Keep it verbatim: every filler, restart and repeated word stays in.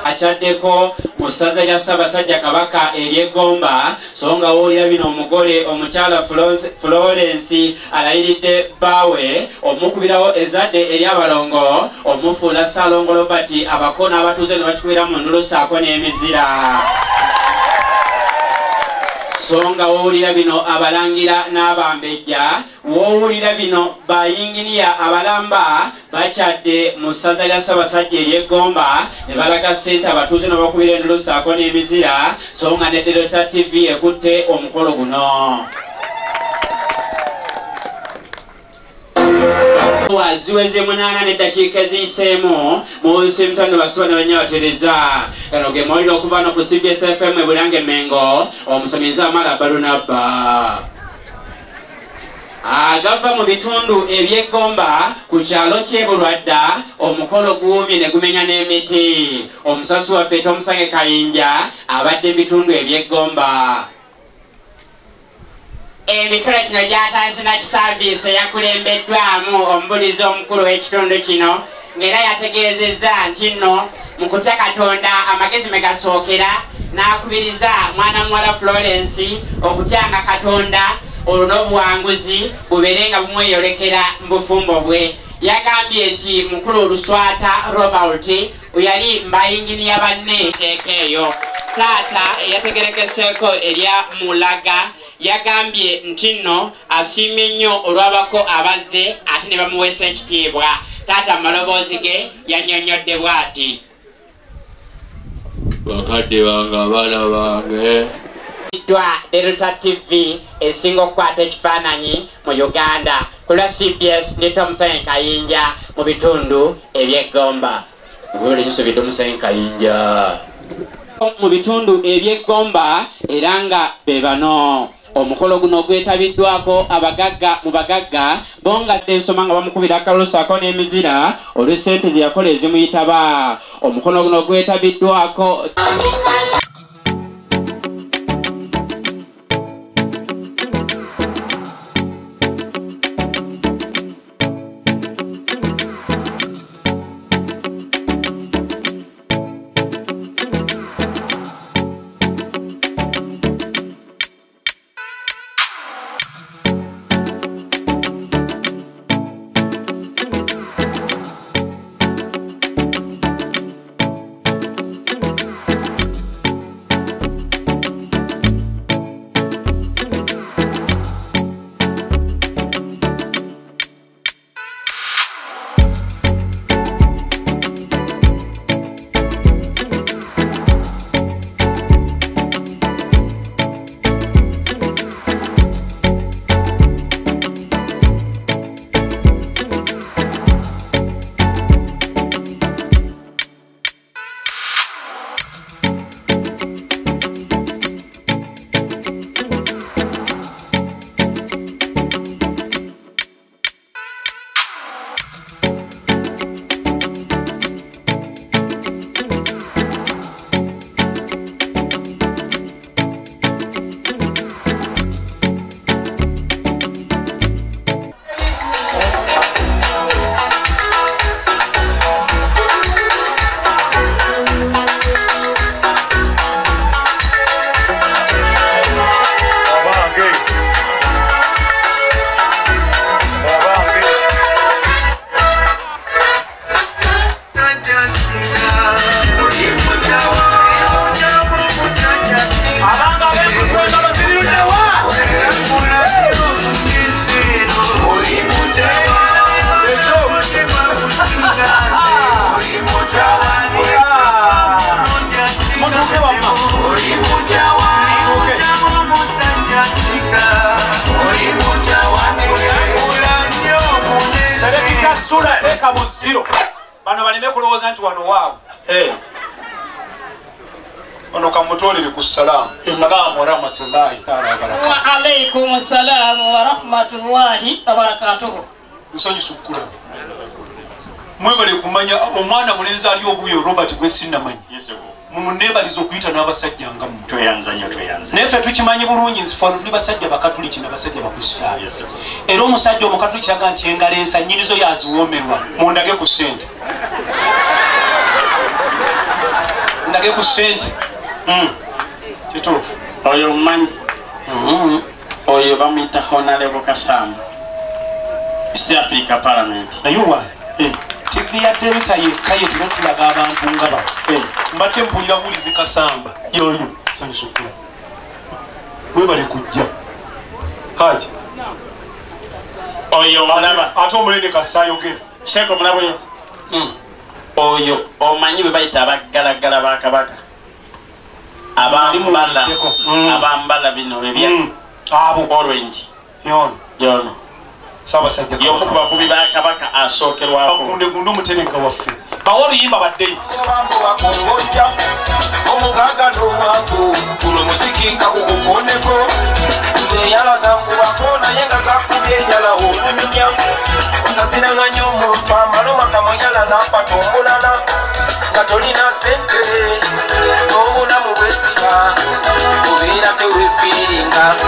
achaddeko mu ssaza lya Ssaabasajja Kabaka ery'Egomba so nga wulira bino omugole omukyala Florence alayiridde bbaawe omukubirawo ezadde ery'abalongo omufuula Ssaalongo Robert Abako n'abatuuze ne bakikubira mu ndulu ssaako n'emizira. Songa wowulira bino abalangira n'abambejja wowulira bino bayinginiya abalamba bakyadde mu ssaza lya Ssaabasajja ery'Egomba ne balaga ssente abatuuze n'abakubira endulu ssaako n'emizira songa ne Delta T V ekutte omukolo guno. Waziweze munana n'eddakiika eziyiseemu mu nsi mutano basuba ne banyabatereza kano ge mawulire okuva no ku C B S F M Bulange Mengo omusomizi Amala Barunaba agava mu bitundu eby'Egomba ku kyalo ky'e Bulwadda omukolo guwumye ne gumenya n'emiti omusasi waffe Tomusange Kayinja abadde mu bitundu eby'Egomba. Emikolo gino gyatandise na kisaabiisi eyakulembeddwamu omubulizi omukulu w'ekitundu kino ng'era yategeezezza nti nno mu kutya Katonda amagezi me gasookera n'akubiriza mwana muwala Florence okutyanga Katonda olwo n'obuwanguzi bubeere nga bumweyolekera mu bufumbo bwe. Yagambye nti mukulu Oluswata Robert yali mbayinginiya banne teeka eyo taata eyategerekeseeko erya Mulaga yagambye nti nno asiimye nnyo olw'abako abazze ate ne bamuweesa ekitiibwa. Taata maloboozi ge yannyonnyodde bw'ati. Bakadde bange abaana bange Delta T V esinga okukwata ekifaananyi mu Uganda ku lwa C B S ne Tomusange Kayinja mu bitundu eby'Egomba. Ngule nsobye Tomusange Kayinja mu bitundu eby'Egomba era nga be bano. Omukolo guno gwetabiddwako abagagga mu bagagga bonga ensoma nga bamukubira akalulu ssaako n'emizira olw'essente ze yakola ezimuyitaba. Omukolo guno gwetabiddwako bano baleme kulowooza nti wano waawo. Ono kamutolere ku salaamu. Salaamu wa rahmatullahi ta'ala wa barakatuh. Wa alaykum salaam wa rahmatullahi wa barakatuh. Musanyusa okukulaba. Mwebale kumanya omwana mulenzi ali obuyo Robert gwe sinnamanyi. Mumuneebaliza okuyita n'abasajja nga mmwe. Tweyanza nnyo tweyanza. Neffe tukimanyi bulungi nsi fano tuli basajja bakatuliki n'abasajja bakristaayo. Era omusajja omukatuliki yaga nti engalo ensanyirizo yaziwoomerwa mundage ku ssente. kandage ku ssente kituufu oyo mmanyi oyo bamuyita Honorable Kasamba East Africa Parliament naye wa tivi ya delta yekka ye tuna tulaga abantu nga ba mbadde mpulira bulizi Kasamba yoyo sanyusukula webale kujja haji oyo mulaba ate omulende kasayogera Sheikh mulaba oyo oyo omanyi bwe bayita abagalagala ba Kabaka abambala abambala bino ebya abo orange yono yono sabasajja yomu ku bakubi ba Kabaka asookerwako akunde gundu muterenga waffe bawo oluyimba baddeyo omugaga n'omwaku guno muziki kakukukoneko nze yala zankubako naye nga zakubye enjala oluminya osasiranga nnyo omuntu amaloma kamuyala nakwata omulala nga tolina sente n'obulamu bwesiba obeera tewefiiringa